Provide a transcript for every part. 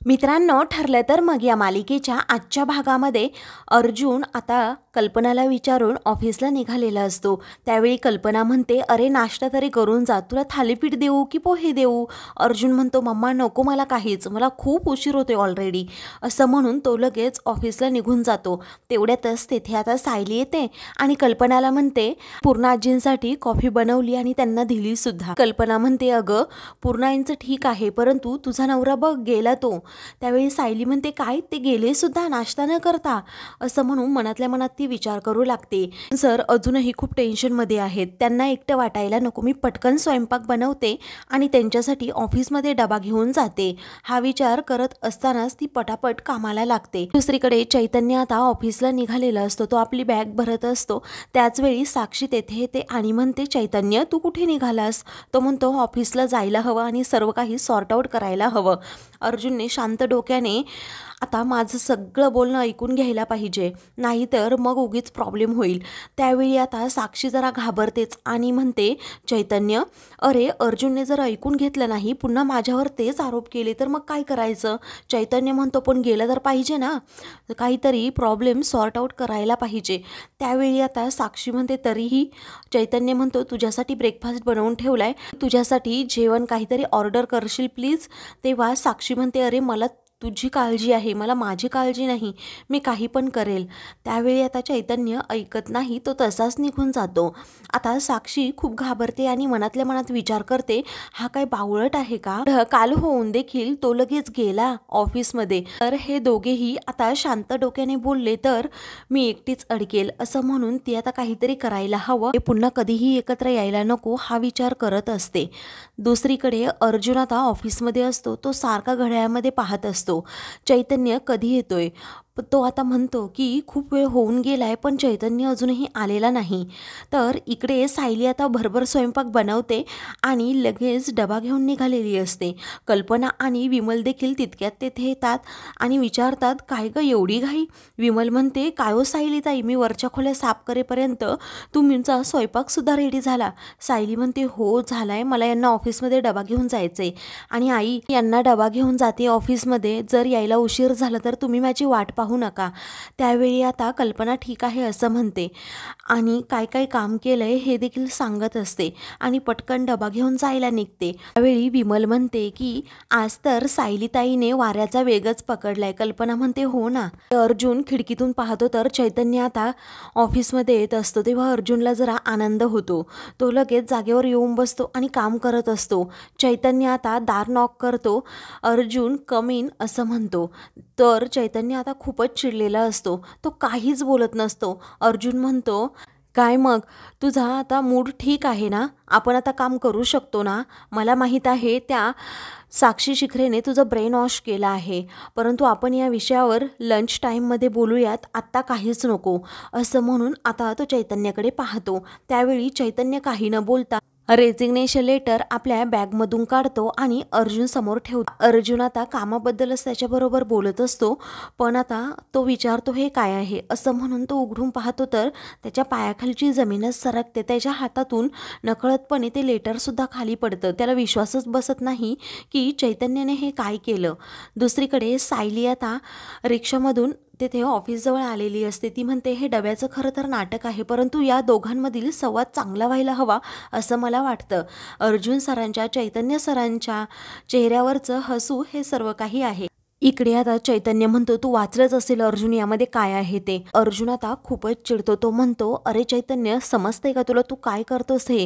मित्रांनो, ठरलं तर मग या मालिकेच्या आजच्या भागामध्ये अर्जुन आता कल्पनाला विचारून ऑफिसला निघालेला असतो। त्यावेळी कल्पना म्हणते, अरे नाश्ता तरी करून जा, तुला थालीपीठ देऊ की पोहे देऊ? अर्जुन म्हणतो, मम्मा नको मला काहीच, मला खूप उशीर होते ऑलरेडी। असं म्हणून तो लगेच ऑफिसला निघून जातो। तेवढ्यातच तेथे आता सायली येते आणि कल्पनाला म्हणते, पूर्णाजींसाठी कॉफी बनवली आणि त्यांना दिली सुद्धा। कल्पना म्हणते, अगं पूर्णाईंचं ठीक आहे, परंतु तुझा नवरा बघ गेला तो। त्यावेळी सायली म्हणते, काय ते गेले सुद्धा नाश्ता न करता? असं म्हणून मनातल्या मनात ती विचार करू लागते। सर अजूनही खूप टेन्शनमध्ये आहेत, त्यांना एकटं वाटायला नको, मी पटकन स्वयंपाक बनवते आणि त्यांच्यासाठी ऑफिसमध्ये डबा घेऊन जाते। हा विचार करत असतानाच ती पटापट कामाला लागते। दुसरीकडे चैतन्य आता ऑफिसला निघालेला असतो, तो आपली बॅग भरत असतो। त्याचवेळी साक्षी तेथे येते आणि म्हणते, चैतन्य तू कुठे निघालास? तो म्हणतो, ऑफिसला जायला हवं आणि सर्व काही सॉर्ट आउट करायला हवं। अर्जुनने शांत डोक्याने आता माझं सगळं बोलणं ऐकून घ्यायला पाहिजे, नाहीतर मग उगीच प्रॉब्लेम होईल। त्यावेळी आता साक्षी जरा घाबरतेच आणि म्हणते, चैतन्य अरे अर्जुनने जर ऐकून घेतलं नाही, पुन्हा माझ्यावर तेच आरोप केले तर मग काय करायचं? चैतन्य म्हणतो, पण गेलं तर पाहिजे ना, काहीतरी प्रॉब्लेम सॉर्ट आउट करायला पाहिजे। त्यावेळी आता साक्षी म्हणते, तरीही चैतन्य म्हणतो, तुझ्यासाठी ब्रेकफास्ट बनवून ठेवलाय, तुझ्यासाठी जेवण काहीतरी ऑर्डर करशील प्लीज? तेव्हा साक्षी म्हणते, अरे मला तुझी काळजी आहे, मला माझी काळजी नाही, मी काही पण करेल। त्यावेळी आता चैतन्य ऐकत नाही, तो तसाच निघून जातो। आता साक्षी खूप घाबरते आणि मनातल्या मनात विचार करते, हा काय बावळट आहे का? काल होऊन देखील तो लगेच गेला ऑफिसमध्ये, तर हे दोघेही आता शांत डोक्याने बोलले तर मी एकटीच अडकेल। असं म्हणून ती आता काहीतरी करायला हवं, पुन्हा कधीही एकत्र यायला नको हा विचार करत असते। दुसरीकडे अर्जुन आता ऑफिसमध्ये असतो, तो सारखा घड्याळामध्ये पाहत असतो, चैतन्य कधी येतोय। तो आता म्हणतो की खूप वेळ होऊन गेलाय, पण चैतन्य अजूनही आलेला नाही। तर इकडे सायली आता भरभर स्वयंपाक बनवते आणि लगेच डबा घेऊन निघालेली असते। कल्पना आणि विमल देखील तितक्यात तेथे येतात आणि विचारतात, काय ग एवढी घाई? विमल म्हणते, काय हो सायली ताई, मी वरच्या खोल्या साफ करेपर्यंत तुमचा स्वयंपाकसुद्धा रेडी झाला? सायली म्हणते, हो झालाय, मला यांना ऑफिसमध्ये डबा घेऊन जायचंय आणि आई यांना डबा घेऊन जाते ऑफिसमध्ये, जर यायला उशीर झाला तर तुम्ही माझी वाट पाहू नका। त्यावेळी आता कल्पना ठीक आहे असं म्हणते आणि काय काय काम केलंय हे देखील सांगत असते आणि पटकन डबा घेऊन जायला निघते। त्यावेळी विमल म्हणते की आज तर सायलीताईने वाऱ्याचा वेगच पकडलाय। कल्पना म्हणते, हो ना। अर्जुन खिडकीतून पाहतो तर चैतन्य आता ऑफिसमध्ये येत असतो, तेव्हा अर्जुनला जरा आनंद होतो। तो लगेच जागेवर येऊन बसतो आणि काम करत असतो। चैतन्य आता दार नॉक करतो, अर्जुन कम इन असं म्हणतो, तर चैतन्य आता खूपच चिडलेला असतो, तो काहीच बोलत नसतो। अर्जुन म्हणतो, काय मग तुझा आता मूड ठीक आहे ना? आपण आता काम करू शकतो ना? मला माहीत आहे त्या साक्षी शिखरेने तुझं ब्रेन वॉश केलं आहे, परंतु आपण या विषयावर लंच टाईममध्ये बोलूयात, आत्ता काहीच नको। असं म्हणून आता तो चैतन्याकडे पाहतो। त्यावेळी चैतन्य काही न बोलता रेजिग्नेशन लेटर आपल्या बॅगमधून काढतो आणि अर्जुन समोर ठेवतो। अर्जुन आता कामाबद्दलच त्याच्याबरोबर बोलत असतो, पण आता तो विचारतो, हे काय आहे? असं म्हणून तो उघडून पाहतो तर त्याच्या पायाखालची जमीनच सरकते, त्याच्या हातातून नकळतपणे ते लेटरसुद्धा खाली पडतं। त्याला विश्वासच बसत नाही की चैतन्याने हे काय केलं। दुसरीकडे सायली आता रिक्षामधून तेथे ऑफिसजवळ आलेली असते। ती म्हणते, हे डब्याचं खरं तर नाटक आहे, परंतु या दोघांमधील संवाद चांगला व्हायला हवा असं मला वाटतं। अर्जुन सरांच्या, चैतन्य सरांच्या चेहऱ्यावरचं हसू हे सर्व काही आहे। इकडे आता चैतन्य म्हणतो, तू वाचलंच असेल अर्जुन यामध्ये काय आहे ते। अर्जुन आता खूपच चिडतो, तो म्हणतो, अरे चैतन्य समजतंय का तुला, तू काय करतोस? हे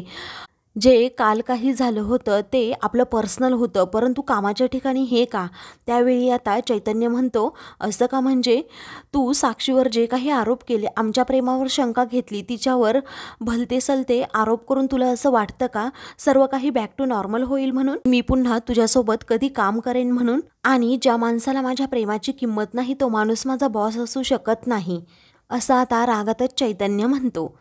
जे काल काही झालं होतं ते आपलं पर्सनल होतं, परंतु कामाच्या ठिकाणी हे का? त्यावेळी आता चैतन्य म्हणतो, असं का म्हणजे? तू साक्षीवर जे काही आरोप केले, आमच्या प्रेमावर शंका घेतली, तिच्यावर भलते सलते आरोप करून तुला असं वाटतं का सर्व काही बॅक टू नॉर्मल होईल म्हणून? मी पुन्हा तुझ्यासोबत कधी काम करेन म्हणून? आणि ज्या माणसाला माझ्या प्रेमाची किंमत नाही तो माणूस माझा बॉस असू शकत नाही, असं आता रागातच चैतन्य म्हणतो।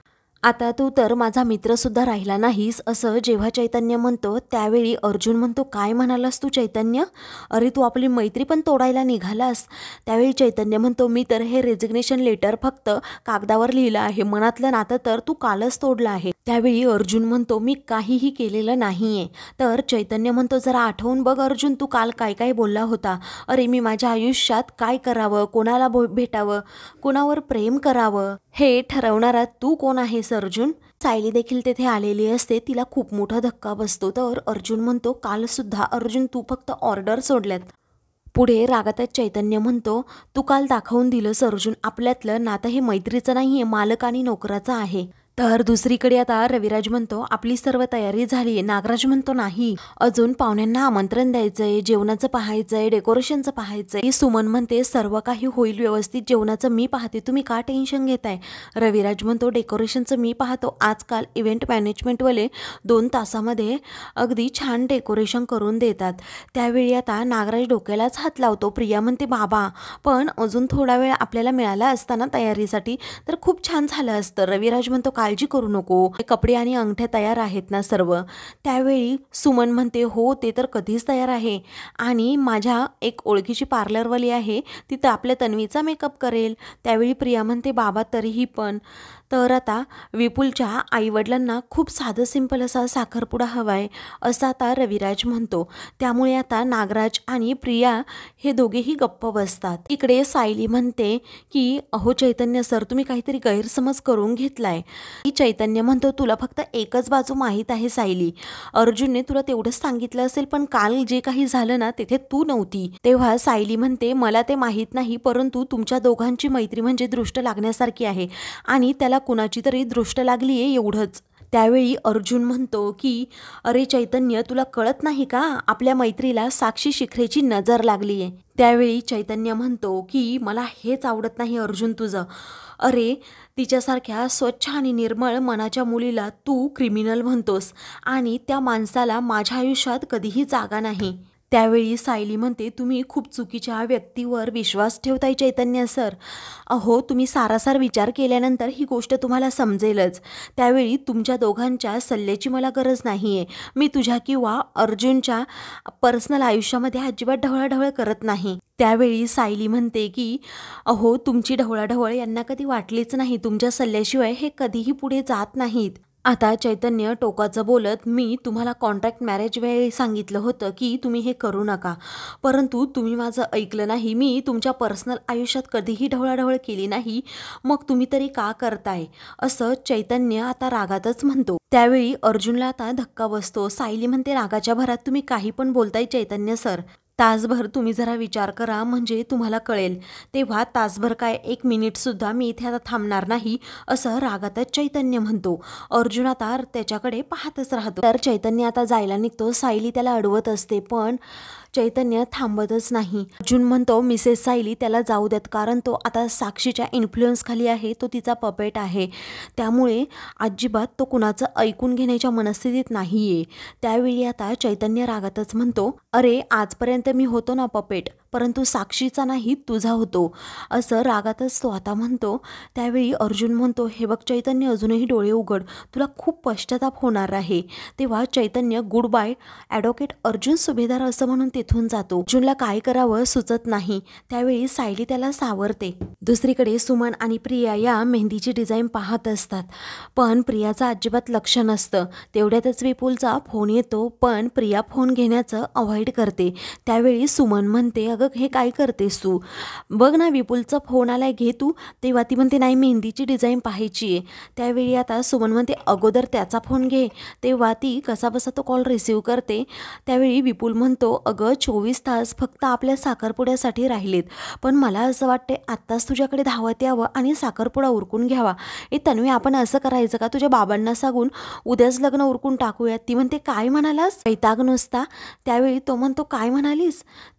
आता तू तर माझा मित्रसुद्धा राहिला नाहीस असं जेव्हा चैतन्य म्हणतो त्यावेळी अर्जुन म्हणतो काय म्हणालास तू चैतन्य? अरे तू आपली मैत्री पण तोडायला निघालास. त्यावेळी चैतन्य म्हणतो मी तर हे रेजिग्नेशन लेटर फक्त कागदावर लिहिलं आहे, मनातलं नातं तर तू कालच तोडलं आहे. त्यावेळी अर्जुन म्हणतो मी काहीही केलेलं नाहीये. तर चैतन्य म्हणतो जरा आठवून बघ अर्जुन, तू काल काय काय बोलला होता. अरे मी माझ्या आयुष्यात काय करावं, कोणाला भेटावं, कोणावर प्रेम करावं हे ठरवणारा तू कोण आहेस अर्जुन? सायली देखील तेथे आलेली असते. तिला खूप मोठा धक्का बसतो. तर अर्जुन म्हणतो काल सुद्धा अर्जुन तू फक्त ऑर्डर सोडल्यात. पुढे रागातच चैतन्य म्हणतो तू काल दाखवून दिलंस अर्जुन, आपल्यातलं नातं हे मैत्रीचं नाहीये, मालक आणि नोकराचं आहे. तर दुसरीकडे आता रविराज म्हणतो आपली सर्व तयारी झाली. नागराज म्हणतो नाही, अजून पाहुण्यांना आमंत्रण द्यायचंय, जेवणाचं पाहायचंय, डेकोरेशनचं पाहायचंय. सुमन म्हणते सर्व काही होईल व्यवस्थित, जेवणाचं मी पाहते, तुम्ही का टेन्शन घेताय. रविराज म्हणतो डेकोरेशनचं मी पाहतो. आजकाल इव्हेंट मॅनेजमेंटवाले 2 तासामध्ये अगदी छान डेकोरेशन करून देतात. त्यावेळी आता नागराज डोक्यालाच हात लावतो. प्रिया म्हणते बाबा पण अजून थोडा वेळ आपल्याला मिळाला असता ना तयारीसाठी तर खूप छान झालं असतं. रविराज म्हणतो काळजी करू नको, कपडे आणि अंगठ्या तयार आहेत ना सर्व. त्यावेळी सुमन म्हणते हो ते तर कधीच तयार आहे, आणि माझ्या एक ओळखीची पार्लरवाली आहे, ती तर आपल्या तन्वीचा मेकअप करेल. त्यावेळी प्रिया म्हणते बाबा तरीही पण. तर आता विपुलच्या आईवडिलांना खूप साधं सिंपल असा साखरपुडा हवाय असं आता रविराज म्हणतो. त्यामुळे आता नागराज आणि प्रिया हे दोघेही गप्प बसतात. इकडे सायली म्हणते की अहो चैतन्य सर तुम्ही काहीतरी गैरसमज करून घेतलाय. चैतन्य म्हणतो तुला फक्त एकच बाजू माहीत आहे सायली, अर्जुनने तुला तेवढंच सांगितलं असेल, पण काल जे काही झालं ना तिथे तू नव्हती. तेव्हा सायली म्हणते मला ते माहीत नाही, परंतु तुमच्या दोघांची मैत्री म्हणजे दृष्ट लागण्यासारखी आहे आणि त्याला कुणाची तरी दृष्ट लागली आहे एवढंच. त्यावेळी अर्जुन म्हणतो की अरे चैतन्य तुला कळत नाही का, आपल्या मैत्रीला साक्षी शिखरेची नजर लागली आहे. त्यावेळी चैतन्य म्हणतो की मला हेच आवडत नाही अर्जुन तुझं. अरे तिच्यासारख्या स्वच्छ आणि निर्मळ मनाच्या मुलीला तू क्रिमिनल म्हणतोस आणि त्या माणसाला माझ्या आयुष्यात कधीही जागा नाही. त्यावेळी सायली म्हणते तुम्ही खूप चुकीच्या व्यक्तीवर विश्वास ठेवताय चैतन्य सर. अहो तुम्ही सारासार विचार केल्यानंतर ही गोष्ट तुम्हाला समजेलच. त्यावेळी तुमच्या दोघांच्या सल्ल्याची मला गरज नाही आहे. मी तुझ्या किंवा अर्जुनच्या पर्सनल आयुष्यामध्ये अजिबात ढवळाढवळ करत नाही. त्यावेळी सायली म्हणते की अहो तुमची ढवळाढवळ यांना कधी वाटलीच नाही, तुमच्या सल्ल्याशिवाय हे कधीही पुढे जात नाहीत. आता चैतन्य टोकाचं बोलत मी तुम्हाला कॉन्ट्रॅक्ट मॅरेज वेळी सांगितलं होतं की तुम्ही हे करू नका, परंतु तुम्ही माझं ऐकलं नाही. मी तुमच्या पर्सनल आयुष्यात कधीही ढवळाढवळ केली नाही, मग तुम्ही तरी का करताय असं चैतन्य आता रागातच म्हणतो. त्यावेळी अर्जुनला आता धक्का बसतो. सायली म्हणते रागाच्या भरात तुम्ही काही पण बोलताय चैतन्य सर, तासभर तुम्ही जरा विचार करा म्हणजे तुम्हाला कळेल. तेव्हा तासभर काय 1 मिनिटसुद्धा मी इथे आता थांबणार नाही असं रागातच चैतन्य म्हणतो. अर्जुन आता त्याच्याकडे पाहतच राहतो. तर चैतन्य आता जायला निघतो. सायली त्याला अडवत असते पण चैतन्य थांबतच नाही. अर्जुन म्हणतो मिसेस सायली त्याला जाऊ देत, कारण तो आता साक्षीच्या इन्फ्लुएन्स खाली आहे, तो तिचा पपेट आहे, त्यामुळे अजिबात तो कुणाचं ऐकून घेण्याच्या मनस्थितीत नाहीये. त्यावेळी आता चैतन्य रागातच म्हणतो अरे आजपर्यंत मी होतो ना पपेट, परंतु साक्षीचा नाही तुझा होतो असं रागातच तो आता म्हणतो. त्यावेळी अर्जुन म्हणतो हे बघ चैतन्य अजूनही डोळे उघड, तुला खूप पश्चाताप होणार आहे. तेव्हा Chaitanya good bye advocate Arjun Subhedar असं म्हणून तिथून जातो. अर्जुनला काय करावं सुचत नाही. त्यावेळी सायली त्याला सावरते. दुसरीकडे सुमन आणि प्रिया या मेहंदीची डिझाईन पाहत असतात, पण प्रियाचं अजिबात लक्ष नसतं. तेवढ्यातच विपुलचा फोन येतो, पण प्रिया फोन घेण्याचं अवॉइड करते. त्यावेळी सुमन म्हणते अगं हे काय करतेस तू, बघ ना विपुलचा फोन आलाय, घे तू. तेव्हा ती म्हणते नाही मेहंदीची डिझाईन पाहायची आहे. त्यावेळी आता सुमन म्हणते अगोदर त्याचा फोन घे. तेव्हा ती कसाबसा तो कॉल रिसीव करते. त्यावेळी विपुल म्हणतो अगं 24 तास फक्त आपल्या साखरपुड्यासाठी राहिलेत, पण मला असं वाटते आत्ताच तुझ्याकडे धावत यावं आणि साखरपुडा उरकून घ्यावा. तन्वी आपण असं करायचं का, तुझ्या बाबांना सांगून उद्याच लग्न उरकून टाकूयात. ती म्हणते काय म्हणालास, वैताग नुसता. त्यावेळी तो म्हणतो काय म्हणालीस.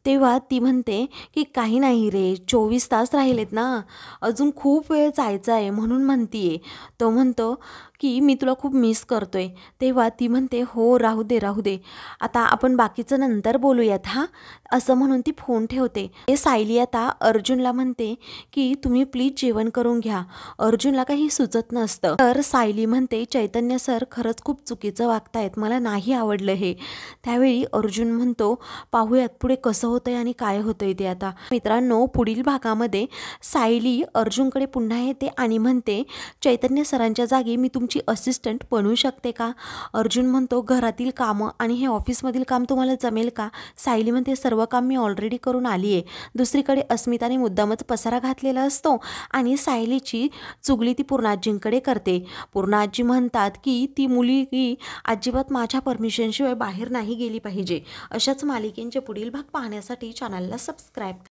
तेव्हा ती म्हणते की काही नाही रे, 24 तास राहिलेत ना, अजून खूप वेळ जायचं आहे म्हणून म्हणतीये. तो म्हणतो की मी तुला खूप मिस करतोय. तेव्हा ती म्हणते हो राहू दे राहू दे, आता आपण बाकीचं नंतर बोलूयात हां, असं म्हणून ती फोन ठेवते. ते सायली आता अर्जुनला म्हणते की तुम्ही प्लीज जेवण करून घ्या. अर्जुनला काही सुचत नसतं. तर सायली म्हणते चैतन्य सर खरंच खूप चुकीचं वागतायत, मला नाही आवडलं हे. त्यावेळी अर्जुन म्हणतो पाहूयात पुढे कसं होतंय आणि काय होतंय ते आता. मित्रांनो, पुढील भागामध्ये सायली अर्जुनकडे पुन्हा येते आणि म्हणते चैतन्य सरांच्या जागी मी तुमची असिस्टंट बनू शकते का? अर्जुन म्हणतो घरातील कामं आणि हे ऑफिसमधील काम तुम्हाला जमेल का? सायली म्हणते सर्व काम मी ऑलरेडी करून आली आहे. दुसरीकडे अस्मिताने मुद्दामच पसारा घातलेला असतो आणि सायलीची चुगली ती पूर्णाजींकडे करते. पूर्णाजी म्हणतात की ती मुलगी अजिबात माझ्या परमिशनशिवाय बाहेर नाही गेली पाहिजे. अशाच मालिकेंचे पुढील भाग पाहण्यासाठी चॅनलला सबस्क्राईब